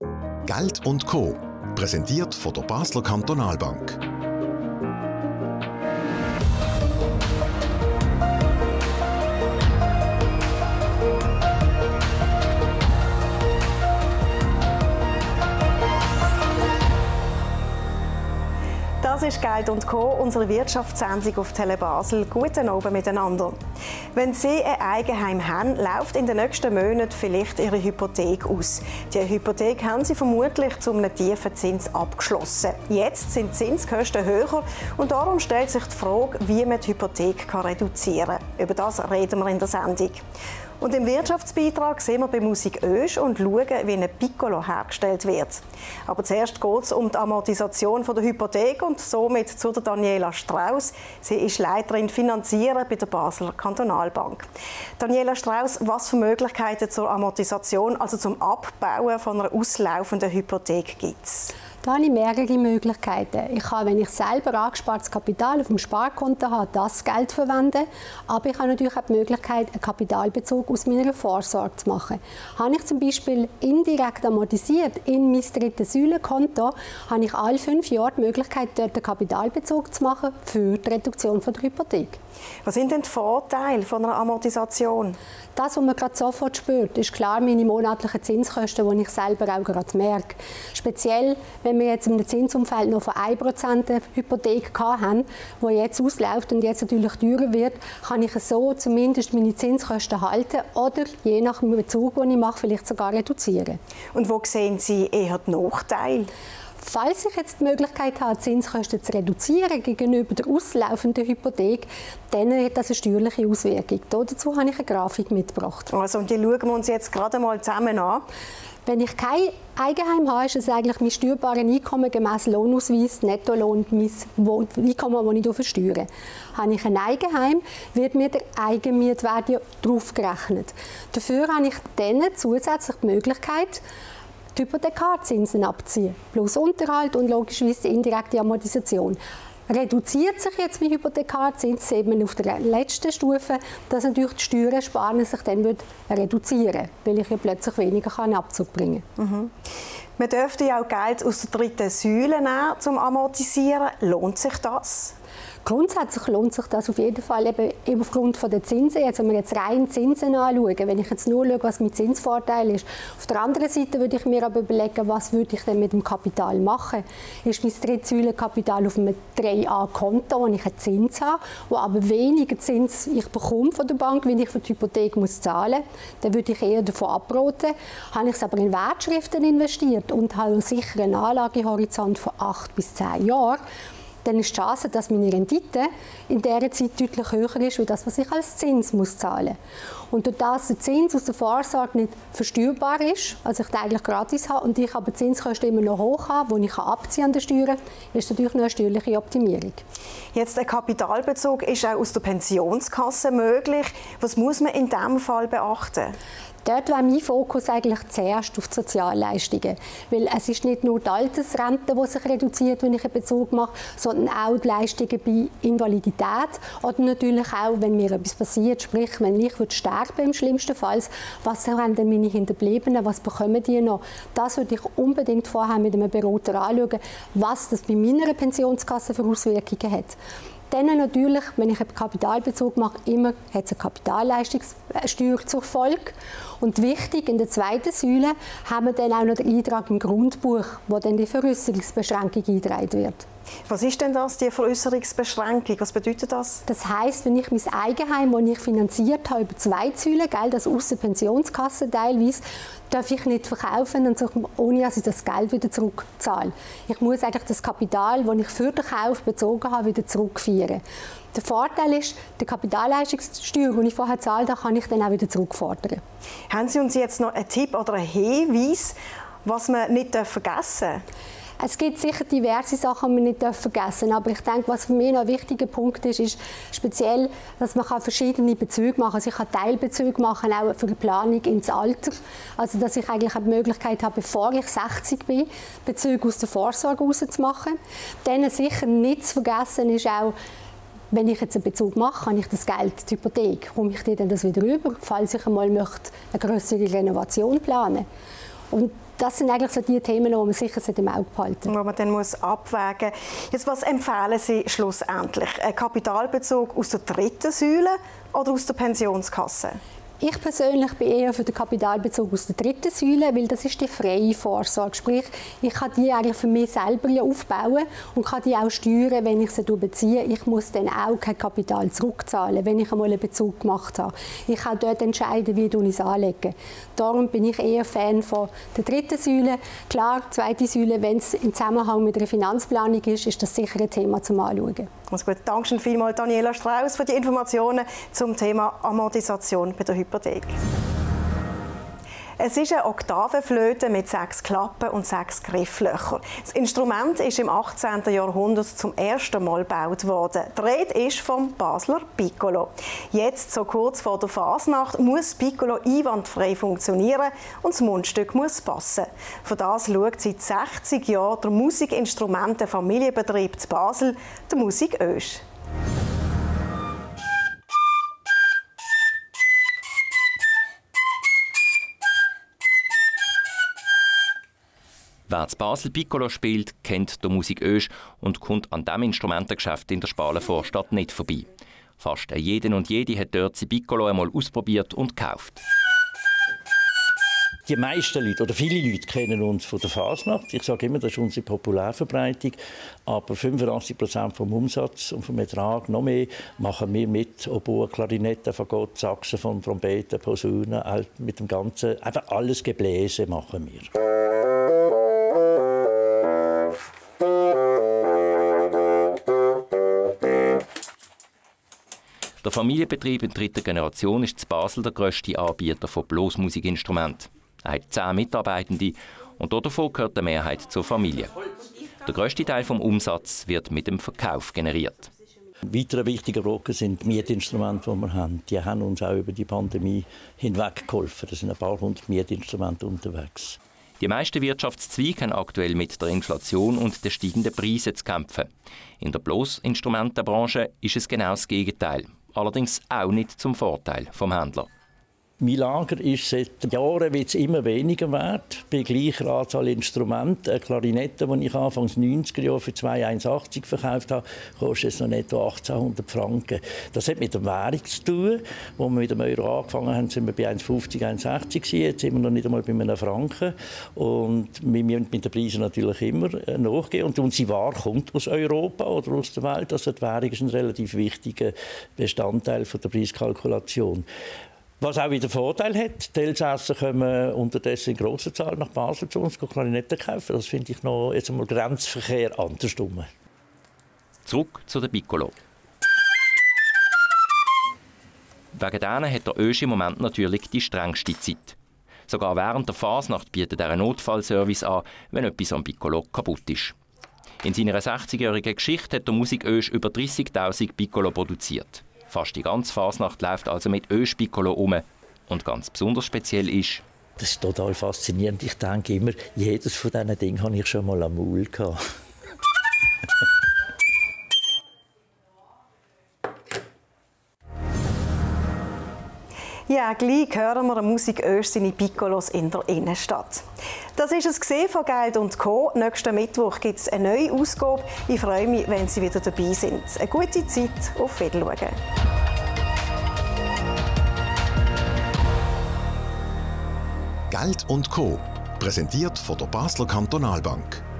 Geld und Co. Präsentiert von der Basler Kantonalbank. Das ist «Geld und Co», unsere Wirtschaftssendung auf Tele Basel. Guten Abend miteinander. Wenn Sie ein Eigenheim haben, läuft in den nächsten Monaten vielleicht Ihre Hypothek aus. Die Hypothek haben Sie vermutlich zu einem tiefen Zins abgeschlossen. Jetzt sind die Zinskosten höher und darum stellt sich die Frage, wie man die Hypothek reduzieren kann. Über das reden wir in der Sendung. Und im Wirtschaftsbeitrag sehen wir bei Musik Ösch und schauen, wie ein Piccolo hergestellt wird. Aber zuerst geht es um die Amortisation der Hypothek und somit zu der Daniela Strauss. Sie ist Leiterin Finanzieren bei der Basler Kantonalbank. Daniela Strauss, was für Möglichkeiten zur Amortisation, also zum Abbauen von einer auslaufenden Hypothek gibt es? Da habe ich mehrere Möglichkeiten. Ich kann, wenn ich selber angespartes Kapital auf dem Sparkonto habe, das Geld verwenden. Aber ich habe natürlich auch die Möglichkeit, einen Kapitalbezug aus meiner Vorsorge zu machen. Habe ich zum Beispiel indirekt amortisiert in mein drittes Säulenkonto, habe ich alle 5 Jahre die Möglichkeit, dort einen Kapitalbezug zu machen für die Reduktion der Hypothek. Was sind denn die Vorteile von einer Amortisation? Das, was man gerade sofort spürt, ist klar meine monatlichen Zinskosten, die ich selber auch gerade merke. Speziell, wenn wir jetzt im Zinsumfeld noch von 1% eine Hypothek haben, die jetzt ausläuft und jetzt natürlich teurer wird, kann ich so zumindest meine Zinskosten halten oder je nach dem Bezug, den ich mache, vielleicht sogar reduzieren. Und wo sehen Sie eher die Nachteile? Falls ich jetzt die Möglichkeit habe, Zinskosten zu reduzieren gegenüber der auslaufenden Hypothek, dann hat das eine steuerliche Auswirkung. Dazu habe ich eine Grafik mitgebracht. Also, und die schauen wir uns jetzt gerade mal zusammen an. Wenn ich kein Eigenheim habe, ist es eigentlich mein steuerbares Einkommen gemäss Lohnausweis, Nettolohn, mein Einkommen, das ich versteuere. Habe ich ein Eigenheim, wird mir der Eigenmietwert ja draufgerechnet. Dafür habe ich dann zusätzlich die Möglichkeit, die Hypothekarzinsen abziehen, plus Unterhalt und logischerweise die indirekte Amortisation. Reduziert sich jetzt mein Hypothekarzins, sieht man auf der letzten Stufe, dass natürlich die Steuerersparnis sich dann reduzieren, weil ich ja plötzlich weniger Abzug bringen kann. Mhm. Man dürfte ja auch Geld aus der dritten Säule nehmen, zum Amortisieren. Lohnt sich das? Grundsätzlich lohnt sich das auf jeden Fall eben aufgrund der Zinsen. Jetzt, wenn wir jetzt rein Zinsen anschauen, wenn ich jetzt nur schaue, was mein Zinsvorteil ist. Auf der anderen Seite würde ich mir aber überlegen, was würde ich denn mit dem Kapital machen? Ist mein Drittsäulenkapital auf einem 3a-Konto, wo ich einen Zins habe, wo aber weniger Zins ich bekomme von der Bank, wenn ich für die Hypothek muss zahlen muss, dann würde ich eher davon abraten. Habe ich es aber in Wertschriften investiert und habe einen sicheren Anlagehorizont von 8 bis 10 Jahren, dann ist die Chance, dass meine Rendite in dieser Zeit deutlich höher ist, als das, was ich als Zins muss zahlen muss. Und dadurch, dass der Zins aus der Vorsorge nicht versteuerbar ist, also ich den eigentlich gratis habe und ich aber die Zinskosten immer noch hoch habe, die ich abziehen an den Steuern, ist natürlich noch eine steuerliche Optimierung. Jetzt ein Kapitalbezug ist auch aus der Pensionskasse möglich. Was muss man in diesem Fall beachten? Dort wäre mein Fokus eigentlich zuerst auf die Sozialleistungen. Weil es ist nicht nur die Altersrente, die sich reduziert, wenn ich einen Bezug mache, sondern auch die Leistungen bei Invalidität oder natürlich auch, wenn mir etwas passiert, sprich, wenn ich sterben im schlimmsten Fall, was haben denn meine Hinterbliebenen, was bekommen die noch? Das würde ich unbedingt vorher mit einem Berater anschauen, was das bei meiner Pensionskasse für Auswirkungen hat. Dann natürlich, wenn ich einen Kapitalbezug mache, immer hat es eine Kapitalleistungssteuer zur Folge. Und wichtig, in der zweiten Säule haben wir dann auch noch den Eintrag im Grundbuch, wo dann die Veräusserungsbeschränkung eingetragen wird. Was ist denn das, die Veräusserungsbeschränkung? Was bedeutet das? Das heisst, wenn ich mein Eigenheim, das ich finanziert habe, über 2 Säulen, das aus der Pensionskasse teilweise, darf ich nicht verkaufen, ohne dass ich das Geld wieder zurückzahle. Ich muss eigentlich das Kapital, das ich für den Kauf bezogen habe, wieder zurückführen. Der Vorteil ist, die Kapitalleistungssteuer, die ich vorher gezahlt habe, kann ich dann auch wieder zurückfordern. Haben Sie uns jetzt noch einen Tipp oder einen Hinweis, was man nicht vergessen darf? Es gibt sicher diverse Sachen, die man nicht vergessen darf. Aber ich denke, was für mich noch ein wichtiger Punkt ist, ist speziell, dass man verschiedene Bezüge machen kann. Also ich kann Teilbezüge machen, auch für die Planung ins Alter. Also dass ich eigentlich die Möglichkeit habe, bevor ich 60 bin, Bezüge aus der Vorsorge rauszumachen. Dann sicher nicht zu vergessen ist auch, wenn ich jetzt einen Bezug mache, kann ich das Geld, die Hypothek, komme ich dir dann das wieder rüber, falls ich einmal möchte, eine größere Renovation planen. Und das sind eigentlich so die Themen, die man sicher im Auge behalten muss. Wo man dann muss abwägen muss. Jetzt, was empfehlen Sie schlussendlich? Ein Kapitalbezug aus der dritten Säule oder aus der Pensionskasse? Ich persönlich bin eher für den Kapitalbezug aus der dritten Säule, weil das ist die freie Vorsorge. Sprich, ich kann die eigentlich für mich selber aufbauen und kann die auch steuern, wenn ich sie beziehe. Ich muss dann auch kein Kapital zurückzahlen, wenn ich einmal einen Bezug gemacht habe. Ich kann dort entscheiden, wie ich es anlege. Darum bin ich eher Fan von der dritten Säule. Klar, die zweite Säule, wenn es im Zusammenhang mit einer Finanzplanung ist, ist das sicher ein Thema zum Anschauen. Also gut, danke vielmals Daniela Strauss für die Informationen zum Thema Amortisation bei der Hypothek. Es ist eine Oktavenflöte mit 6 Klappen und 6 Grifflöchern. Das Instrument ist im 18. Jahrhundert zum ersten Mal gebaut worden. Die Rede ist vom Basler Piccolo. Jetzt, so kurz vor der Fasnacht, muss Piccolo einwandfrei funktionieren und das Mundstück muss passen. Für das schaut seit 60 Jahren der Musikinstrumentenfamilienbetrieb zu Basel, der Musik Oesch. Wer zu Basel Piccolo spielt, kennt die Musik Oesch und kommt an diesem Instrumentengeschäft in der Spalenvorstadt nicht vorbei. Fast jeder und jede hat dort sein Piccolo einmal ausprobiert und gekauft. Die meisten Leute oder viele Leute kennen uns von der Fasnacht. Ich sage immer, das ist unsere Populärverbreitung. Aber 85% vom Umsatz und vom Ertrag, noch mehr, machen wir mit Oboe, Klarinette, Fagott, Saxophon, Trompete, Posaune, mit dem Ganzen. Einfach alles Gebläse machen wir. Der Familienbetrieb in dritter Generation ist in Basel der grösste Anbieter von Blasmusikinstrumenten. Er hat 10 Mitarbeitende und davon gehört die Mehrheit zur Familie. Der grösste Teil des Umsatzes wird mit dem Verkauf generiert. Ein weiterer wichtiger Brocken sind die Mietinstrumente, die wir haben. Die haben uns auch über die Pandemie hinweg geholfen. Da sind ein paar hundert Mietinstrumente unterwegs. Die meisten Wirtschaftszweige haben aktuell mit der Inflation und den steigenden Preisen zu kämpfen. In der Blasinstrumentenbranche ist es genau das Gegenteil. Allerdings auch nicht zum Vorteil vom Händler. Mein Lager ist seit Jahren wird's immer weniger wert. Bei gleicher Anzahl Instrumenten. Eine Klarinette, die ich Anfangs 90er Jahre für 2,81 verkauft habe, kostet jetzt noch netto 1800 Franken. Das hat mit der Währung zu tun. Als wir mit dem Euro angefangen haben, sind wir bei 1,50, 1,60 Jetzt sind wir noch nicht einmal bei einem Franken. Und wir müssen mit den Preisen natürlich immer nachgehen. Und unsere Ware kommt aus Europa oder aus der Welt. Also die Währung ist ein relativ wichtiger Bestandteil der Preiskalkulation. Was auch wieder Vorteil hat, die Elsässer kommen unterdessen in grosser Zahl nach Basel zu uns Klarinetten kaufen. Das finde ich noch jetzt einmal Grenzverkehr andersrum. Zurück zu den Piccolo. Wegen denen hat der Oesch im Moment natürlich die strengste Zeit. Sogar während der Fasnacht bietet er einen Notfallservice an, wenn etwas am Piccolo kaputt ist. In seiner 60-jährigen Geschichte hat der Musik Oesch über 30'000 Piccolo produziert. Fast die ganze Fasnacht läuft also mit Oesch Piccolo um. Und ganz besonders speziell ist... Das ist total faszinierend. Ich denke immer, jedes von diesen Dingen habe ich schon mal am Maul gehabt. Ja, gleich hören wir Musik Oesch seine Piccolos in der Innenstadt. Das war es von Geld & Co. Nächsten Mittwoch gibt es eine neue Ausgabe. Ich freue mich, wenn Sie wieder dabei sind. Eine gute Zeit, auf Wiedersehen. Geld & Co. Präsentiert von der Basler Kantonalbank.